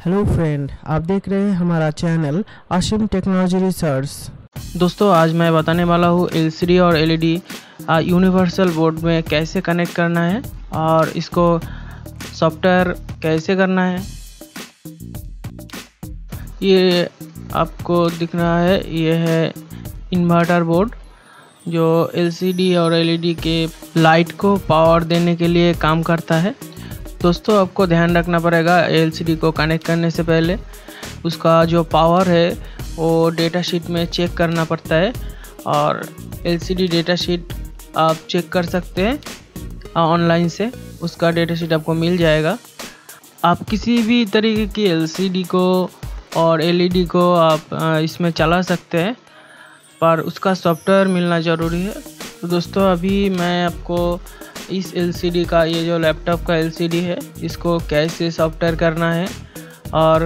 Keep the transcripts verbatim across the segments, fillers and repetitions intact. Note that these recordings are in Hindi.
हेलो फ्रेंड, आप देख रहे हैं हमारा चैनल आशिम टेक्नोलॉजी रिसर्च। दोस्तों, आज मैं बताने वाला हूँ एलसीडी और एलईडी यूनिवर्सल बोर्ड में कैसे कनेक्ट करना है और इसको सॉफ्टवेयर कैसे करना है। ये आपको दिख रहा है, ये है इन्वर्टर बोर्ड जो एलसीडी और एलईडी के लाइट को पावर देने के लिए काम करता है। दोस्तों, आपको ध्यान रखना पड़ेगा एलसीडी को कनेक्ट करने से पहले उसका जो पावर है वो डेटा शीट में चेक करना पड़ता है और एलसीडी डेटा शीट आप चेक कर सकते हैं ऑनलाइन से, उसका डेटा शीट आपको मिल जाएगा। आप किसी भी तरीके की एलसीडी को और एलईडी को आप इसमें चला सकते हैं, पर उसका सॉफ्टवेयर मिलना ज़रूरी है। तो दोस्तों, अभी मैं आपको इस एलसीडी का, ये जो लैपटॉप का एलसीडी है, इसको कैसे सॉफ्टवेयर करना है और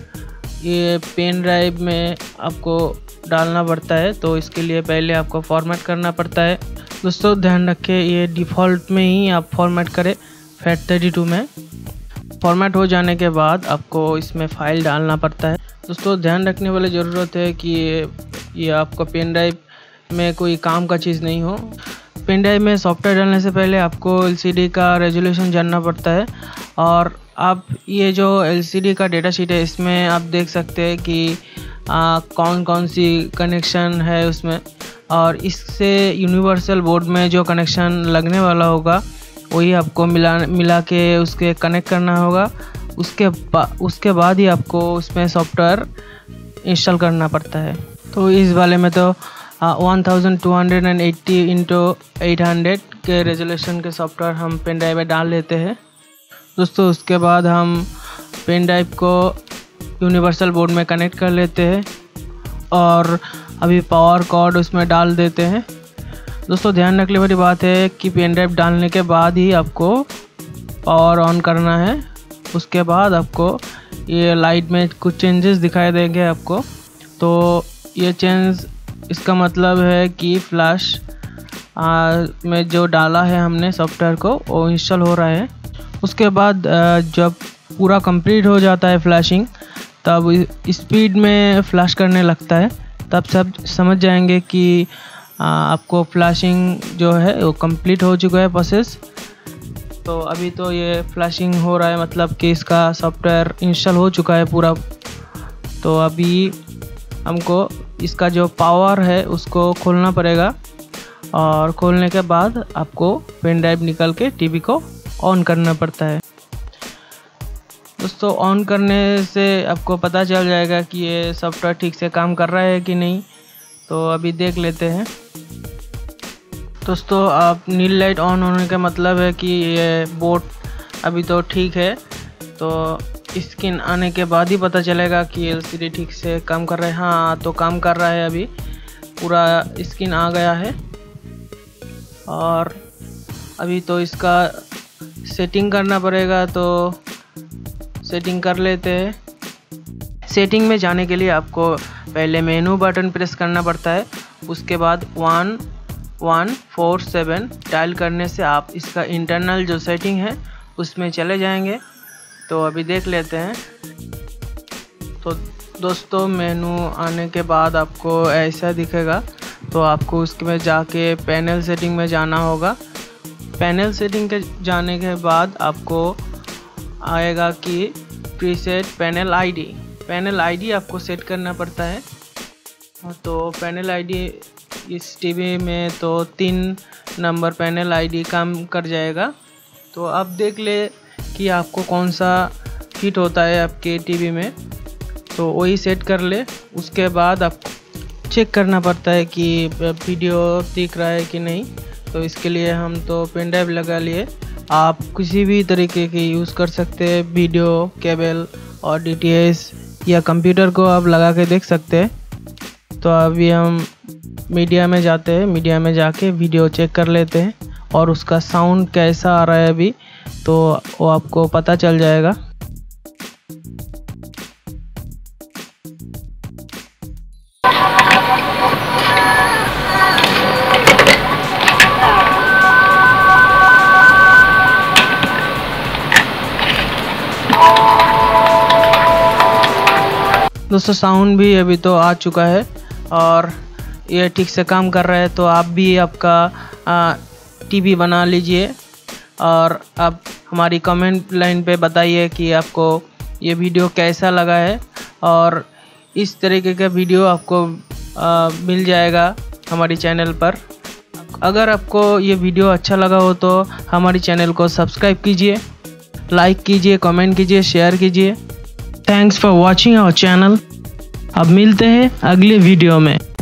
ये पेन ड्राइव में आपको डालना पड़ता है। तो इसके लिए पहले आपको फॉर्मेट करना पड़ता है। दोस्तों, ध्यान रखें, ये डिफ़ॉल्ट में ही आप फॉर्मेट करें फैट थर्टी टू में। फॉर्मेट हो जाने के बाद आपको इसमें फ़ाइल डालना पड़ता है। दोस्तों, ध्यान रखने वाली ज़रूरत है कि ये, ये आपको पेन ड्राइव में कोई काम का चीज़ नहीं हो। पेन ड्राइव में सॉफ्टवेयर डालने से पहले आपको एलसीडी का रेजोल्यूशन जानना पड़ता है और आप ये जो एलसीडी का डेटा शीट है, इसमें आप देख सकते हैं कि आ, कौन कौन सी कनेक्शन है उसमें, और इससे यूनिवर्सल बोर्ड में जो कनेक्शन लगने वाला होगा वही आपको मिला मिला के उसके कनेक्ट करना होगा। उसके बा, उसके बाद ही आपको उसमें सॉफ्टवेयर इंस्टॉल करना पड़ता है। तो इस वाले में तो one thousand two hundred eighty into eight hundred के रेजोल्यूशन के सॉफ्टवेयर हम पेन ड्राइव में डाल लेते हैं। दोस्तों, उसके बाद हम पेन ड्राइव को यूनिवर्सल बोर्ड में कनेक्ट कर लेते हैं और अभी पावर कॉर्ड उसमें डाल देते हैं। दोस्तों, ध्यान रखने वाली बात है कि पेन ड्राइव डालने के बाद ही आपको पावर ऑन करना है। उसके बाद आपको ये लाइट में कुछ चेंजेस दिखाई देंगे आपको। तो ये चेंज, इसका मतलब है कि फ्लैश में जो डाला है हमने सॉफ्टवेयर को, वो इंस्टॉल हो रहा है। उसके बाद जब पूरा कंप्लीट हो जाता है फ्लैशिंग, तब स्पीड में फ्लैश करने लगता है। तब सब समझ जाएंगे कि आपको फ्लैशिंग जो है वो कंप्लीट हो चुका है प्रोसेस। तो अभी तो ये फ्लैशिंग हो रहा है, मतलब कि इसका सॉफ्टवेयर इंस्टॉल हो चुका है पूरा। तो अभी हमको इसका जो पावर है उसको खोलना पड़ेगा और खोलने के बाद आपको पेन ड्राइव निकाल के टीवी को ऑन करना पड़ता है। दोस्तों, ऑन करने से आपको पता चल जाएगा कि ये सॉफ्टवेयर ठीक से काम कर रहा है कि नहीं। तो अभी देख लेते हैं। दोस्तों, आप नील लाइट ऑन होने का मतलब है कि ये बोर्ड अभी तो ठीक है। तो स्क्रीन आने के बाद ही पता चलेगा कि एलसीडी ठीक से काम कर रहा है। हाँ, तो काम कर रहा है, अभी पूरा स्क्रीन आ गया है। और अभी तो इसका सेटिंग करना पड़ेगा, तो सेटिंग कर लेते हैं। सेटिंग में जाने के लिए आपको पहले मेनू बटन प्रेस करना पड़ता है। उसके बाद one one four seven dial करने से आप इसका इंटरनल जो सेटिंग है उसमें चले जाएंगे। तो अभी देख लेते हैं। तो दोस्तों, मेनू आने के बाद आपको ऐसा दिखेगा। तो आपको उसके में जाके पैनल सेटिंग में जाना होगा। पैनल सेटिंग के जाने के बाद आपको आएगा कि preset panel ID. Panel ID आपको सेट करना पड़ता है। तो पैनल आईडी इस टीवी में तो तीन नंबर पैनल आईडी काम कर जाएगा। तो आप देख ले कि आपको कौन सा फिट होता है आपके टीवी में, तो वही सेट कर ले। उसके बाद आपको चेक करना पड़ता है कि वीडियो दिख रहा है कि नहीं। तो इसके लिए हम तो पेन ड्राइव लगा लिए। आप किसी भी तरीके की यूज़ कर सकते हैं, वीडियो केबल और डीटीएच या कंप्यूटर को आप लगा के देख सकते हैं। तो अभी हम मीडिया में जाते हैं। मीडिया में जाके वीडियो चेक कर लेते हैं और उसका साउंड कैसा आ रहा है अभी, तो वो आपको पता चल जाएगा। दोस्तों साउंड भी अभी तो आ चुका है और ये ठीक से काम कर रहा है। तो आप भी आपका टीवी बना लीजिए और आप हमारी कमेंट लाइन पे बताइए कि आपको ये वीडियो कैसा लगा है, और इस तरीके का वीडियो आपको आ, मिल जाएगा हमारी चैनल पर। अगर आपको ये वीडियो अच्छा लगा हो तो हमारी चैनल को सब्सक्राइब कीजिए, लाइक कीजिए, कमेंट कीजिए, शेयर कीजिए। Thanks for watching our channel. अब मिलते हैं अगले वीडियो में।